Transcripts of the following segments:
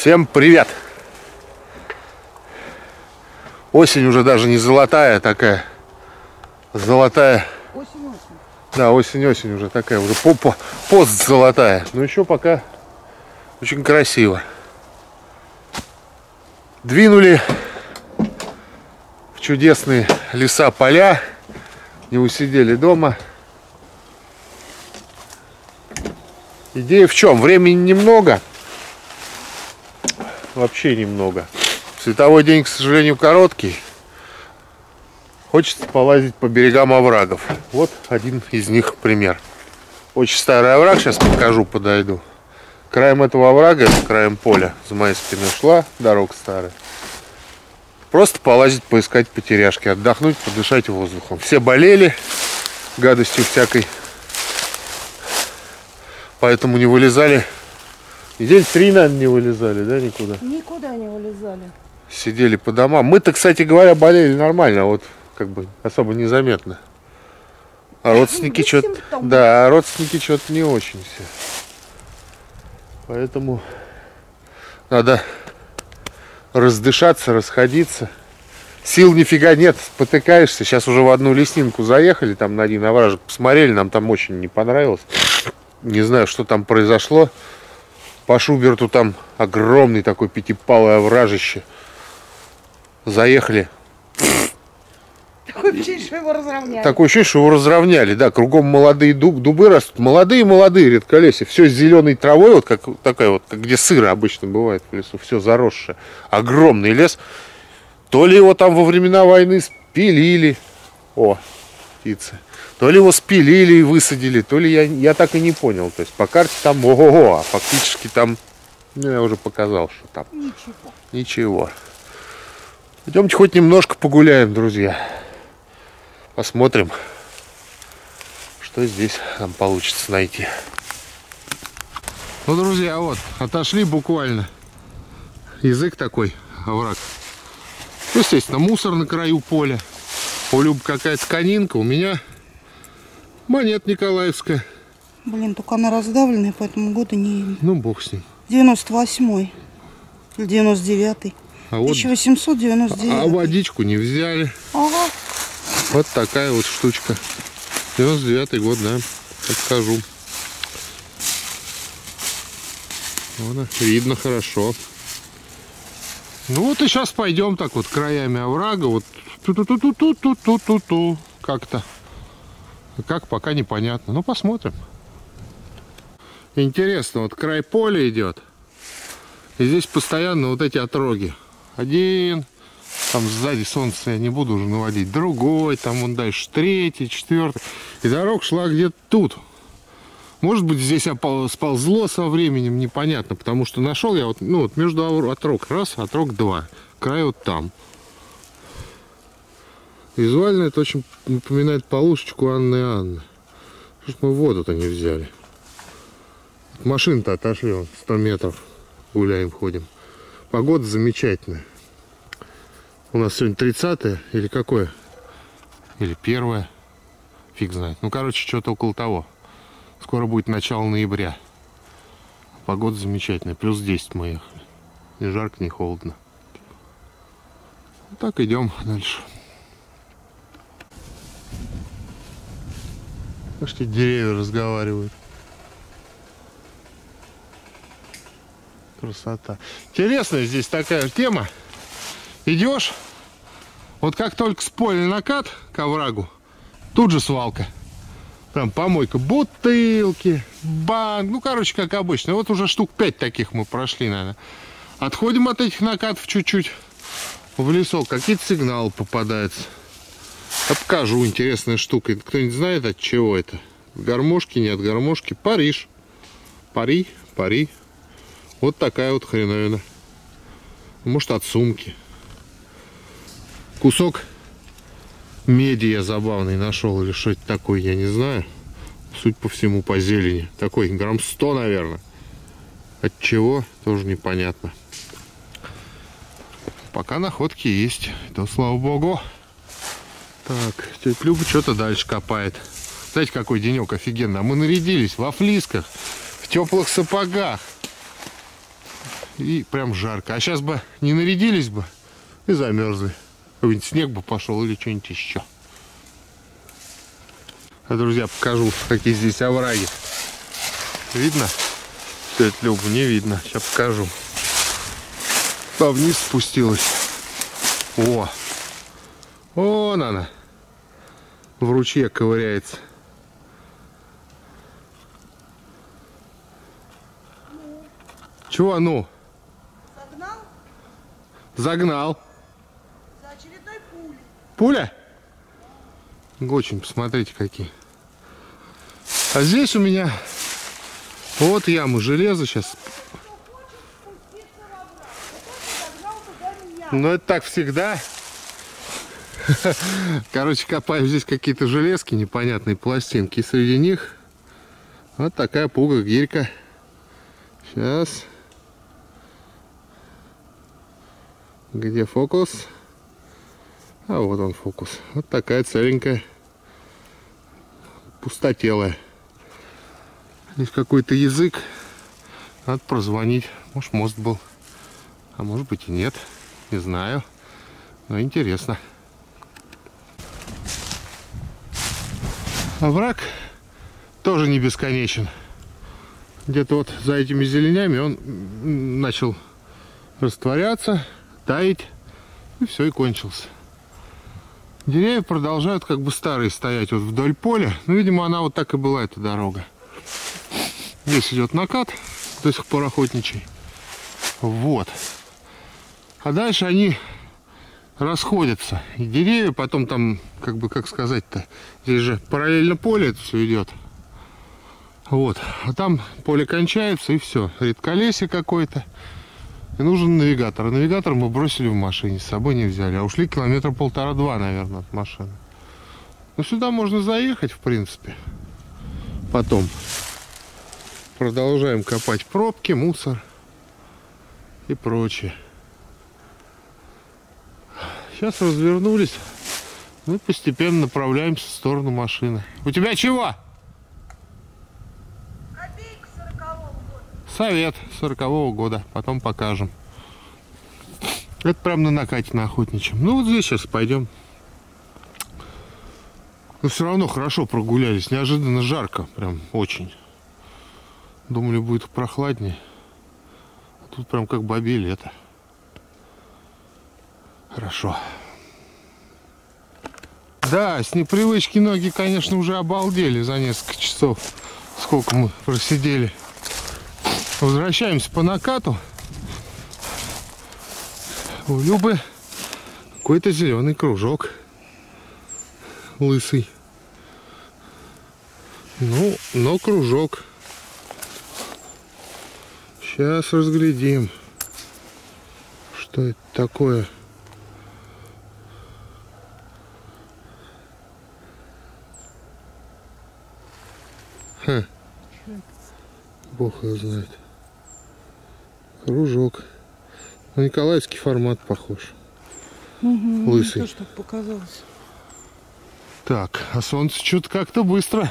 Всем привет! Осень уже даже не золотая, такая золотая. Осень-осень. Да, осень-осень уже такая, уже пост-золотая. Но еще пока очень красиво. Двинули в чудесные леса, поля. Не усидели дома. Идея в чем? Времени немного. Вообще немного. Световой день, к сожалению, короткий. Хочется полазить по берегам оврагов. Вот один из них пример. Очень старый овраг, сейчас покажу, подойду. Краем этого оврага, краем поля, за моей спиной шла дорога старая. Просто полазить, поискать потеряшки, отдохнуть, подышать воздухом. Все болели гадостью всякой, поэтому не вылезали. Недель 3, наверное, не вылезали, да, никуда? Никуда не вылезали. Сидели по домам. Мы-то, кстати говоря, болели нормально, вот как бы особо незаметно. А родственники что-то... Да, родственники что-то не очень все. Поэтому надо раздышаться, расходиться. Сил нифига нет, спотыкаешься. Сейчас уже в одну леснинку заехали, там на один овражек посмотрели, нам там очень не понравилось. Не знаю, что там произошло. По Шуберту там огромный такой пятипалый овражище. Заехали. Такое ощущение, что его разровняли. Такое ощущение, что его разровняли, да. Кругом молодые дубы растут. Молодые редколесья. Все с зеленой травой, вот как такая вот, как где сыро обычно бывает в лесу. Все заросшее. Огромный лес. То ли его там во времена войны спилили. О, птицы. То ли его спилили и высадили, то ли я так и не понял. То есть по карте там ого-го, а фактически там, ну, я уже показал, что там ничего. Идемте хоть немножко погуляем, друзья. Посмотрим, что здесь нам получится найти. Ну, друзья, вот, отошли буквально. Язык такой, овраг. Ну, естественно, мусор на краю поля. У Любы какая-то конинка, у меня монет николаевская. Блин, только она раздавленная, поэтому года не... Ну, бог с ним. 98-й или 99-й. А вот, 1899. а водичку не взяли. Ага. Вот такая вот штучка. 99-й год, да, подскажу. Вот, видно хорошо. Ну вот и сейчас пойдем так вот краями оврага. Вот ту-ту-ту-ту-ту-ту-ту-ту. Как-то. Как, пока непонятно. Ну, посмотрим. Интересно, вот край поля идет. И здесь постоянно вот эти отроги. Один. Там сзади солнце я не буду уже наводить. Другой. Там вон дальше. Третий, четвертый. И дорога шла где-то тут. Может быть, здесь сползло со временем. Непонятно. Потому что нашел я вот, ну, вот между отрог. Раз, отрог два. Край вот там. Визуально это очень напоминает полушечку Анны и Анны. Что ж мы воду-то не взяли? Машин-то отошли, вон, 100 метров. Гуляем, ходим. Погода замечательная. У нас сегодня 30-е или какое? Или 1-е? Фиг знает. Ну, короче, что-то около того. Скоро будет начало ноября. Погода замечательная. Плюс 10 мы ехали. Ни жарко, ни холодно. Вот так идем дальше. Слушайте, деревья разговаривают. Красота. Интересная здесь такая тема. Идешь, вот как только с поля накат к оврагу, тут же свалка. Там помойка, бутылки, банк. Ну, короче, как обычно. Вот уже штук 5 таких мы прошли, наверное. Отходим от этих накатов чуть-чуть в лесок. Какие-то сигналы попадаются. Я покажу, интересная штука. Кто-нибудь знает, от чего это? Гармошки, не от гармошки. Париж. Пари. Вот такая вот хреновина. Может, от сумки. Кусок меди я забавный нашел. Или что это такое, я не знаю. Судя по всему, по зелени. Такой грамм 100, наверное. От чего, тоже непонятно. Пока находки есть. То слава богу. Так, тетя Люба что-то дальше копает. Знаете, какой денек офигенно. Мы нарядились во флисках, в теплых сапогах. И прям жарко. А сейчас бы не нарядились бы и замерзли. Какой-нибудь снег бы пошел или что-нибудь еще. А, друзья, покажу, какие здесь овраги. Видно? Тетя Любу не видно. Сейчас покажу. А вниз спустилась. О! Вон она. В ручье ковыряется. Чего, ну? Загнал? Загнал. За очередной пулей. Пуля? Очень, посмотрите, какие. А здесь у меня вот ямы железа сейчас. Ну, это так всегда. Короче, копаю здесь какие-то железки, непонятные пластинки. И среди них вот такая пуга-гирька. Сейчас. Где фокус? А вот он фокус. Вот такая целенькая. Пустотелая. Здесь какой-то язык. Надо прозвонить. Может, мост был. А может быть и нет. Не знаю. Но интересно. Овраг тоже не бесконечен. Где-то вот за этими зеленями он начал растворяться, таять. И все, и кончился. Деревья продолжают как бы старые стоять вот вдоль поля. Ну, видимо, она вот так и была, эта дорога. Здесь идет накат, до сих пор охотничий. Вот. А дальше они расходятся. И деревья потом там, как бы, как сказать-то, здесь же параллельно поле это все идет. Вот. А там поле кончается, и все. Редколесье какое-то. И нужен навигатор. А навигатор мы бросили в машине, с собой не взяли. А ушли километра 1,5-2, наверное, от машины. Ну, сюда можно заехать, в принципе. Потом продолжаем копать пробки, мусор и прочее. Сейчас развернулись. Мы постепенно направляемся в сторону машины. У тебя чего? Копейка 40-го года. Совет 40-го года. Потом покажем. Это прям на накате на охотничьем. Ну вот здесь сейчас пойдем. Но все равно хорошо прогулялись. Неожиданно жарко. Прям очень. Думали, будет прохладнее. А тут прям как бабе лето. Хорошо. Да, с непривычки ноги, конечно, уже обалдели за несколько часов. Сколько мы просидели. Возвращаемся по накату. У Любы какой-то зеленый кружок. Лысый. Ну, но кружок. Сейчас разглядим, что это такое. Ха. Бог его знает. Кружок. На николаевский формат похож. Угу, Лысый. тоже так показалось. Так, а солнце что-то как-то быстро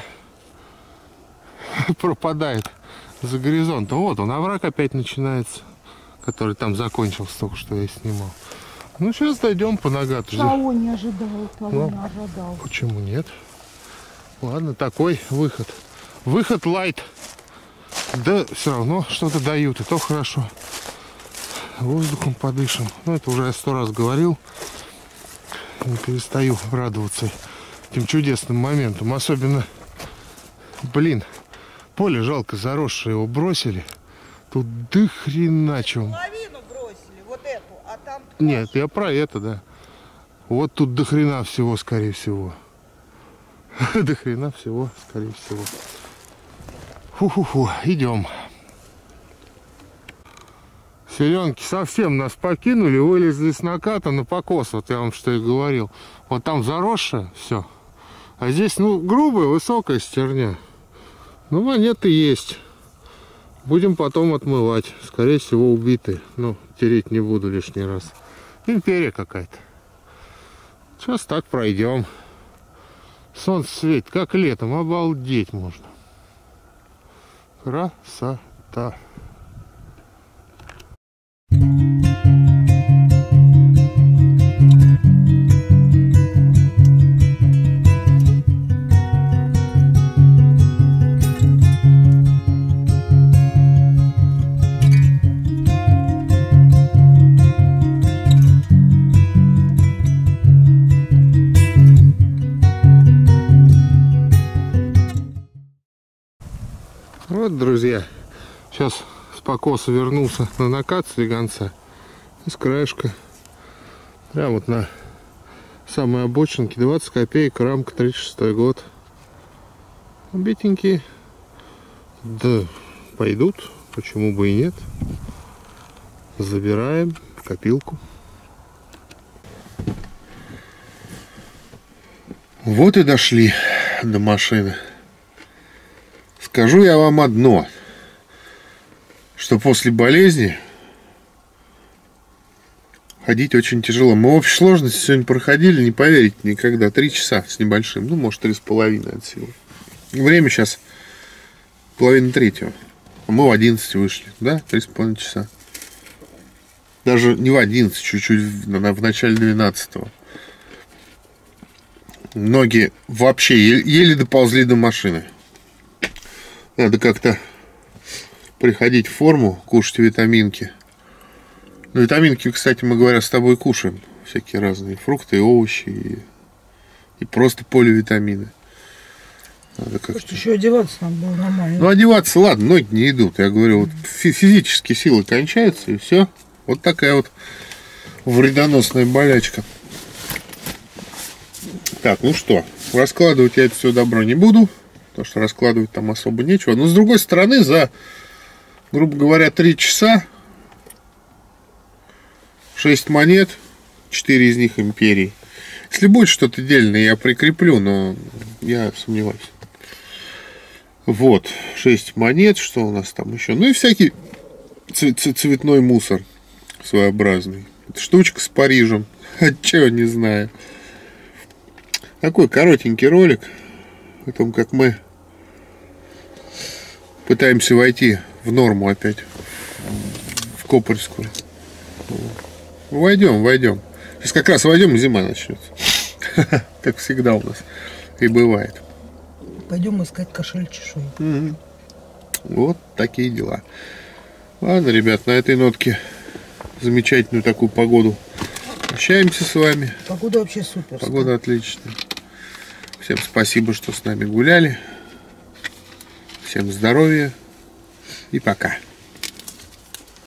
пропадает за горизонтом. Вот он, овраг опять начинается, который там закончился, только что я снимал. Ну, сейчас дойдем по нагату. Того не ожидал, того Ну, не ожидал. Почему нет? Ладно, такой выход. Выход лайт. Да все равно что-то дают, и то хорошо. Воздухом подышим. Ну, это уже я 100 раз говорил. Не перестаю радоваться этим чудесным моментом. Особенно, блин, поле жалко заросшее, его бросили. Тут до хрена чего. Половину бросили, вот эту, а там... Нет, я про это, да. Вот тут до хрена всего, скорее всего. До хрена всего, скорее всего. Фу-фу-фу, идем. Селенки совсем нас покинули, вылезли с наката на покос, вот я вам что и говорил. Вот там заросшее, все. А здесь, ну, грубая, высокая стерня. Ну, монеты есть. Будем потом отмывать. Скорее всего, убитые. Ну, тереть не буду лишний раз. Империя какая-то. Сейчас так пройдем. Солнце светит, как летом. Обалдеть можно. Красота. Вот, друзья, сейчас с покоса вернулся на накат слегонца. И с краешка, прям вот на самой обочинке, 20 копеек, рамка, 36 год. Битенькие. Да, пойдут, почему бы и нет. Забираем в копилку. Вот и дошли до машины. Скажу я вам одно, что после болезни ходить очень тяжело. Мы в общей сложности сегодня проходили, не поверите никогда, 3 часа с небольшим, ну, может, 3,5 от силы. Время сейчас 2:30. А мы в 11 вышли, да, 3,5 часа. Даже не в 11, чуть-чуть в начале 12-го. Ноги вообще еле доползли до машины. Надо как-то приходить в форму, кушать витаминки. Ну, витаминки, кстати, мы, говоря, с тобой кушаем. Всякие разные фрукты, овощи и просто поливитамины. Надо как-то... Еще одеваться нам было нормально. Ну, одеваться, ладно, ноги не идут. Я говорю, вот физические силы кончаются, и все. Вот такая вот вредоносная болячка. Так, ну что, раскладывать я это все добро не буду, потому что раскладывать там особо нечего. Но с другой стороны, за, грубо говоря, 3 часа 6 монет, 4 из них империи. Если будет что-то дельное, я прикреплю, но я сомневаюсь. Вот, 6 монет, что у нас там еще? Ну и всякий цветной мусор своеобразный. Это штучка с Парижем. Чего не знаю. Такой коротенький ролик о том, как мы пытаемся войти в норму опять, в Копольскую. Войдем. Сейчас как раз войдем, и зима начнется. Как всегда у нас и бывает. Пойдем искать кошель чешуи. Вот такие дела. Ладно, ребят, на этой нотке замечательную такую погоду прощаемся с вами. Погода вообще супер. Погода отличная. Всем спасибо, что с нами гуляли. Всем здоровья и пока.